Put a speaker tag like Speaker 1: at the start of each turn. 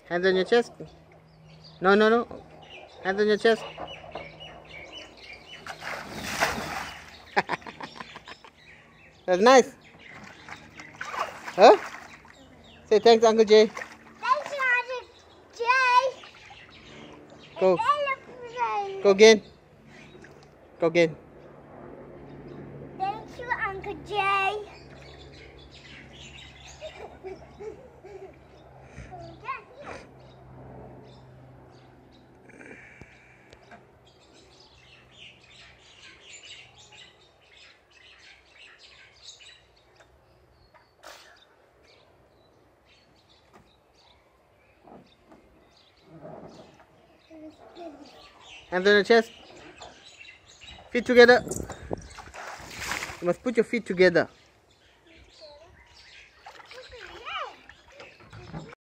Speaker 1: Hands on your chest. No, no, no. Hands on your chest. That's nice. Huh? Say thanks, Uncle Jay.
Speaker 2: Thanks, Uncle Jay.
Speaker 1: Go. Go again. Go again.
Speaker 2: Thank you, Uncle Jay.
Speaker 1: Hands on your chest. Feet together. You must put your feet together.